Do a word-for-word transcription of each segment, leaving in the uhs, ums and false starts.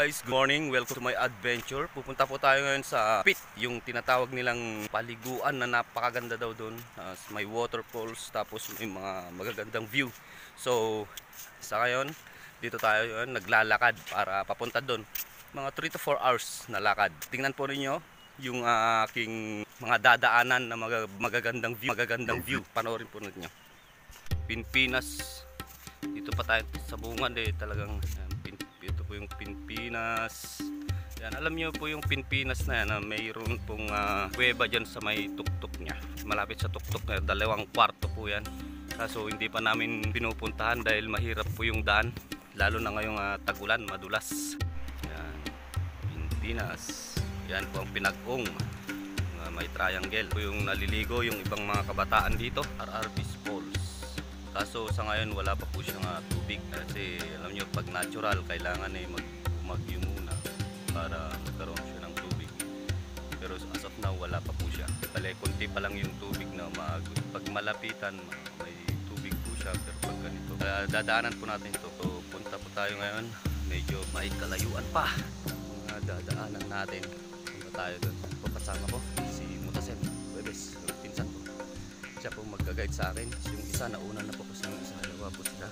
guys, good morning, welcome to my adventure. Pupunta po tayo ngayon sa pit, yung tinatawag nilang paliguan na napakaganda daw doon. uh, May waterfalls, tapos may mga magagandang view. So sa ngayon, dito tayo yun, naglalakad para papunta doon. Mga three to four hours na lakad. Tingnan po ninyo yung uh, aking mga dadaanan na mag magagandang view, magagandang view. Panoorin po ninyo. Pilipinas. Dito pa tayo sa bungad eh, talagang yan, pin, ito po yung Pilipinas. Yan, alam niyo po yung Pilipinas na yan, na mayroon pong uh, kuweba dyan sa may tuktok niya. Malapit sa tuktok na, dalawang kwarto po yan. Kaso hindi pa namin pinupuntahan dahil mahirap po yung daan, lalo na ngayong uh, tagulan, madulas. Yan, Pilipinas. Yan po ang Pinag-ong. Uh, may triangle po yung naliligo yung ibang mga kabataan dito. R R B Falls. Kaso sa ngayon wala pa po siyang uh, tubig, kasi alam nyo pag natural kailangan eh mag umagyo muna para magkaroon siya ng tubig. Pero as of now wala pa po siya. Kaya kunti pa lang yung tubig na mag pag malapitan may tubig po siya, pero pag ganito. Kaya dadaanan po natin ito. So punta po tayo ngayon, medyo may kalayuan pa mga dadaanan natin. Punta tayo doon. Kasama ko si Mutasen Webes, pinsan ko. Siya po magga-guide sa akin. Yung isa na una na po kasi yung isa dalawa po sila.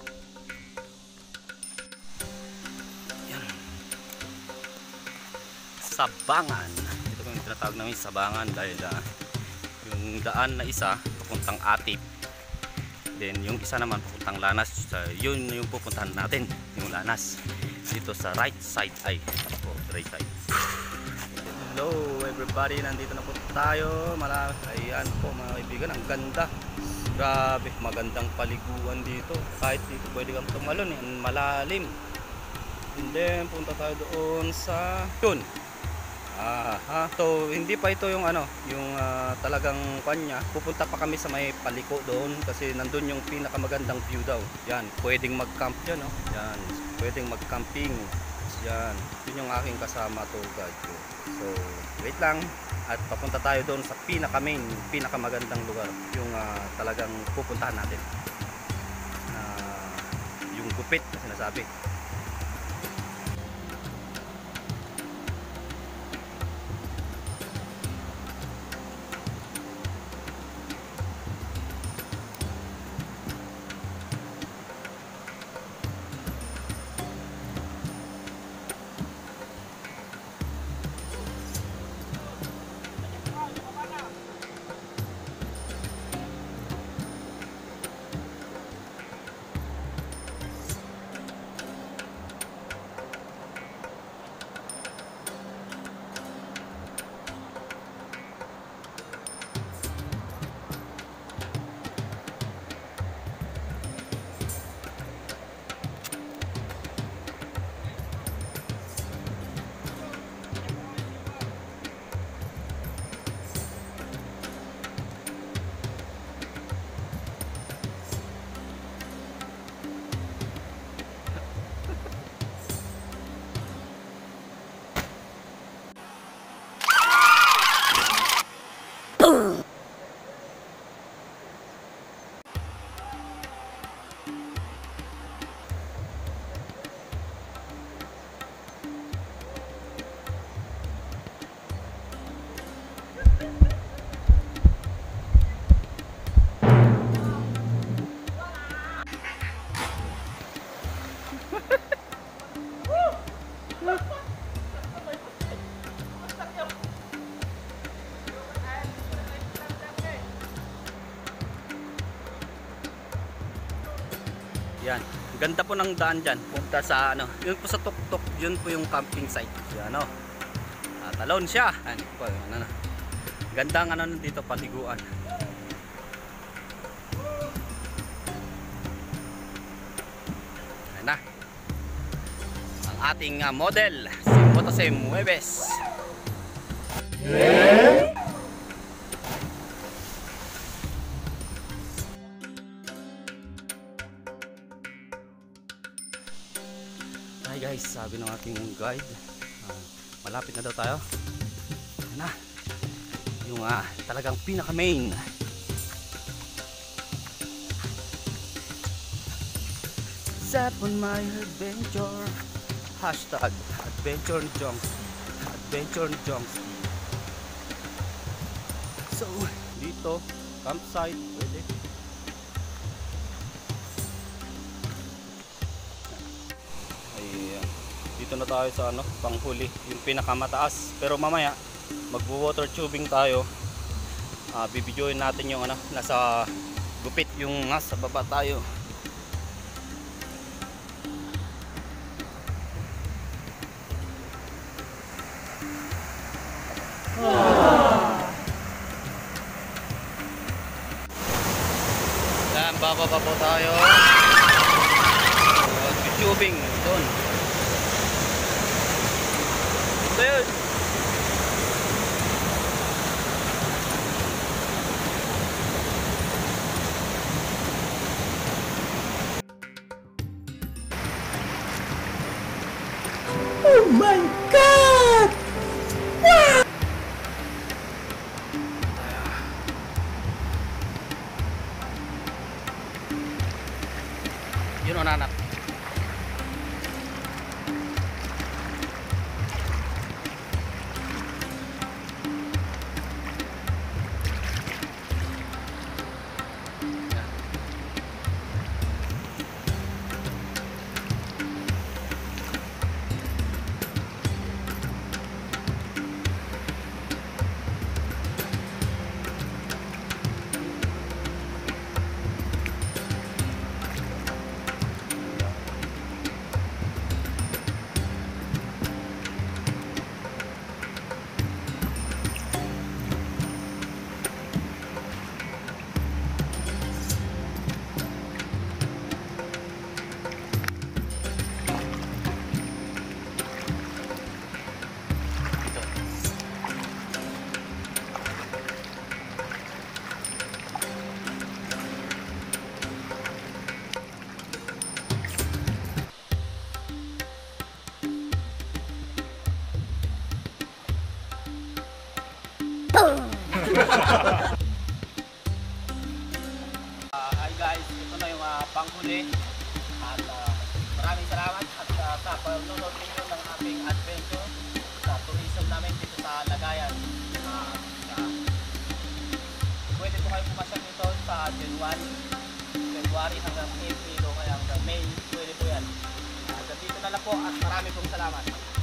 Yan. Sabangan. Ito po yung tinatawag namin Sabangan dahil uh, yung daan na isa papuntang Atip. Then yung isa naman papuntang Lanas. Uh, yun yung pupuntahan natin, yung Lanas. Dito sa right side ay po, right side. Hello everybody, nandito na po tayo. Mala, ayan po mga kaibigan, ang ganda. Grabe, magandang paliguan dito. Kahit dito pwede kang tumalon, eh, malalim. And then punta tayo doon sa yun. Ah, ha. So hindi pa ito yung ano, yung uh, talagang kanya. Pupunta pa kami sa may paliko doon kasi nandun yung pinakamagandang view daw. Yan, pwedeng mag-camp yan, no? Yan, pwedeng mag-camping. Yan, yun yung aking kasama tour guide ko. So, wait lang at papunta tayo doon sa pinaka-main, pinakamagandang lugar, yung uh, talagang pupuntahan natin. Uh, yung gupit na sinasabi. Yan, ganda po ng daan dyan. Punta sa ano, yun po sa tuktok, yun po yung camping site. Yan o, ah, talon siya. Ano po, ano na. Ganda ng ano dito, paliguan. Ayan na. Ang ating uh, model, si Mutasen Webes. Yeah. Hi guys, sabi ng ating guide, uh, malapit na daw tayo. Ayan na, yung uh, talagang pinaka main. Set on my adventure. Hashtag Adventure Junction. Adventure Junction. So, dito, campsite, pwede. Ayan. Dito na tayo sa ano, panghuli, yung pinakamataas. Pero mamaya, magwo-water tubing tayo. Uh, bibidyoin natin yung ano, nasa gupit, yung nasa baba tayo. Yan, bababa po tayo. Uh, tubing doon. Ito yun. Oh my God! Wow! Yun o nanak. Uh, hi guys, ito na yung uh, panghuli at uh, maraming salamat at uh, sa panonood ninyo ng aming adventure sa tourism namin dito sa Lagayan. Uh, uh, pwede po kayo pumasya dito sa January February hanggang April o kaya hanggang May, pwede po yan. Uh, dito na lang po at marami pong salamat.